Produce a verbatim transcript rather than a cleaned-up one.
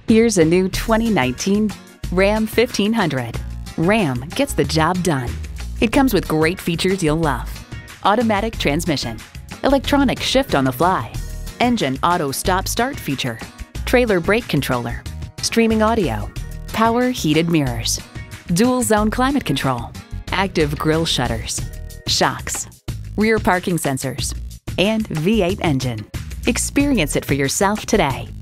Here's a new twenty nineteen Ram fifteen hundred. Ram gets the job done. It comes with great features you'll love. Automatic transmission, electronic shift on the fly, engine auto stop-start feature, trailer brake controller, streaming audio, power heated mirrors, dual zone climate control, active grille shutters, shocks, rear parking sensors, and V eight engine. Experience it for yourself today.